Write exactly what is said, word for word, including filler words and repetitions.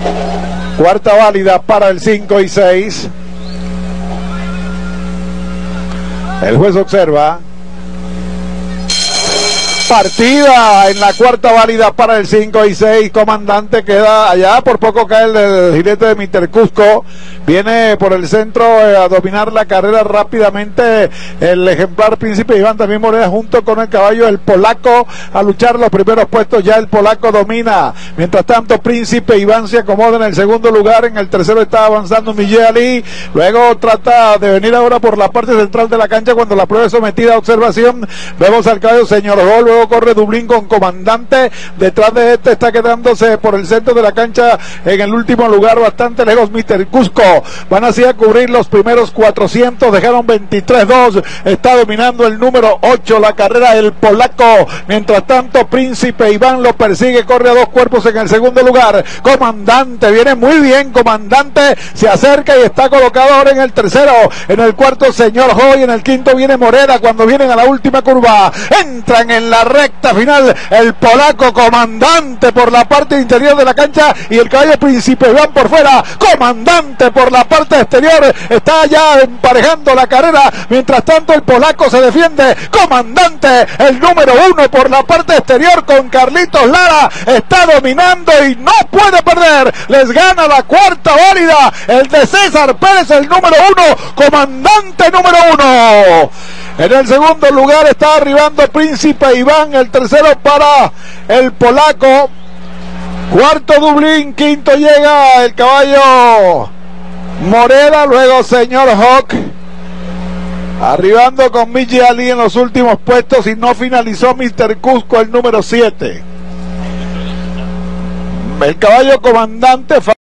Cuarta válida para el cinco y seis. El juez observa. Partida en la cuarta válida para el cinco y seis. Comandante queda allá, por poco cae el del jinete de mister Cusco. Viene por el centro eh, a dominar la carrera rápidamente el ejemplar Príncipe Iván, también Moreda junto con el caballo el polaco a luchar los primeros puestos. Ya el polaco domina, mientras tanto Príncipe Iván se acomoda en el segundo lugar. En el tercero está avanzando Miguel Ali, luego trata de venir ahora por la parte central de la cancha cuando la prueba es sometida a observación. Vemos al caballo Señor Gol, luego corre Dublín con Comandante, detrás de este está quedándose por el centro de la cancha en el último lugar, bastante lejos mister Cusco. Van así a cubrir los primeros cuatrocientos, dejaron veintitrés dos, está dominando el número ocho la carrera el polaco. Mientras tanto Príncipe Iván lo persigue, corre a dos cuerpos en el segundo lugar. Comandante, viene muy bien Comandante, se acerca y está colocado ahora en el tercero. En el cuarto Señor Hoy, en el quinto viene Moreda. Cuando vienen a la última curva, entran en la recta final el polaco Comandante por la parte interior de la cancha y el caballo Príncipe Iván por fuera. Comandante por la parte exterior, está ya emparejando la carrera. Mientras tanto el polaco se defiende. Comandante, el número uno por la parte exterior con Carlitos Lara, está dominando y no puede perder. Les gana la cuarta válida el de César Pérez, el número uno. Comandante número uno. En el segundo lugar está arribando Príncipe Iván, el tercero para el polaco. Cuarto Dublín, quinto llega el caballo Moreda, luego Señor Hawk, arribando con Miguel Ali en los últimos puestos y no finalizó mister Cusco, el número siete. El caballo Comandante